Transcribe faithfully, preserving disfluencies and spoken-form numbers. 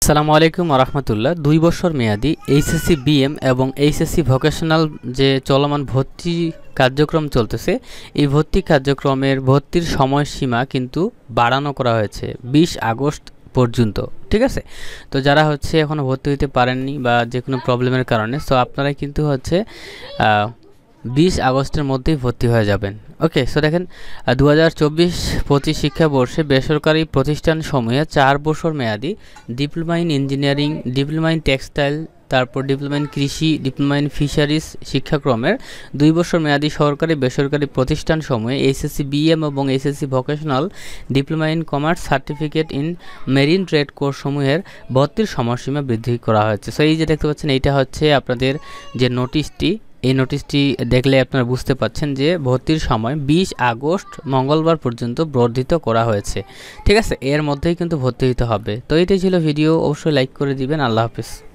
আসসালামু আলাইকুম ওয়া রাহমাতুল্লাহ। দুই বছর মেয়াদি এইচএসসি বিএম এবং এইচএসসি ভোকেশনাল যে চলমান ভর্তি কার্যক্রম চলতেছে, এই ভর্তি কার্যক্রমের ভর্তির সময়সীমা কিন্তু বাড়ানো করা হয়েছে বিশ আগস্ট পর্যন্ত। ঠিক আছে, তো যারা হচ্ছে এখনও ভর্তি হতে পারেননি বা যে কোনো প্রবলেমের কারণে, সো আপনারা কিন্তু হচ্ছে বিশ আগস্টের মধ্যেই ভর্তি হয়ে যাবেন। ওকে, সো দেখেন দু হাজার চব্বিশ পঁচিশ শিক্ষাবর্ষে বেসরকারি প্রতিষ্ঠানসমূহে চার বছর মেয়াদি diploma in engineering, diploma in textile, তারপর ডিপ্লোমা ইন কৃষি, ডিপ্লোমা ইন ফিশারিজ শিক্ষাক্রমের দুই বছর মেয়াদি সরকারি বেসরকারি প্রতিষ্ঠানসমূহে এইচএসসি বিএম এবং HSC vocational, diploma in commerce, certificate in marine trade কোর্সসমূহের ভর্তির সময়সীমা বৃদ্ধি করা হয়েছে। সো এই যে দেখতে পাচ্ছেন, এইটা হচ্ছে আপনাদের যে নোটিশটি, এই নোটিশটি দেখলে আপনারা বুঝতে পাচ্ছেন যে ভর্তির সময় বিশ আগস্ট মঙ্গলবার পর্যন্ত বর্ধিত করা হয়েছে। ঠিক আছে, এর মধ্যেই কিন্তু ভর্তি হতে হবে। তো এটাই ছিল ভিডিও, অবশ্যই লাইক করে দিবেন। আল্লাহ হাফেজ।